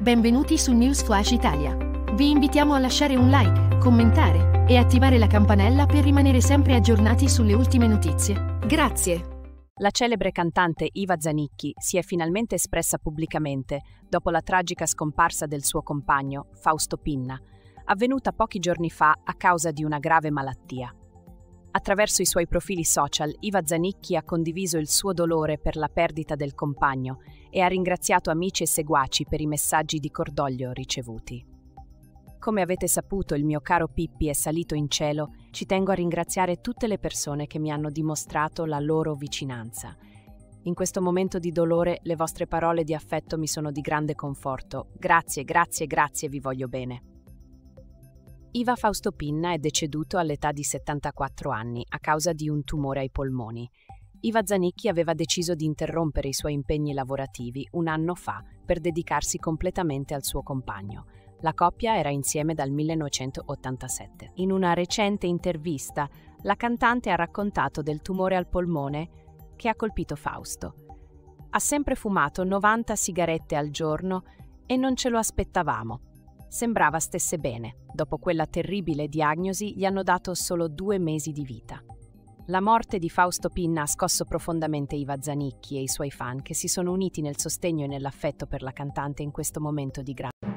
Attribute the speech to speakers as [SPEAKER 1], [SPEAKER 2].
[SPEAKER 1] Benvenuti su News Flash Italia. Vi invitiamo a lasciare un like, commentare e attivare la campanella per rimanere sempre aggiornati sulle ultime notizie. Grazie.
[SPEAKER 2] La celebre cantante Iva Zanicchi si è finalmente espressa pubblicamente dopo la tragica scomparsa del suo compagno, Fausto Pinna, avvenuta pochi giorni fa a causa di una grave malattia. Attraverso i suoi profili social, Iva Zanicchi ha condiviso il suo dolore per la perdita del compagno e ha ringraziato amici e seguaci per i messaggi di cordoglio ricevuti. Come avete saputo, il mio caro Pippi è salito in cielo. Ci tengo a ringraziare tutte le persone che mi hanno dimostrato la loro vicinanza. In questo momento di dolore, le vostre parole di affetto mi sono di grande conforto. Grazie, grazie, grazie, vi voglio bene. Iva Fausto Pinna è deceduto all'età di 74 anni a causa di un tumore ai polmoni. Iva Zanicchi aveva deciso di interrompere i suoi impegni lavorativi un anno fa per dedicarsi completamente al suo compagno. La coppia era insieme dal 1987. In una recente intervista, la cantante ha raccontato del tumore al polmone che ha colpito Fausto. Ha sempre fumato 90 sigarette al giorno e non ce lo aspettavamo. Sembrava stesse bene. Dopo quella terribile diagnosi gli hanno dato solo 2 mesi di vita. La morte di Fausto Pinna ha scosso profondamente Iva Zanicchi e i suoi fan che si sono uniti nel sostegno e nell'affetto per la cantante in questo momento di grande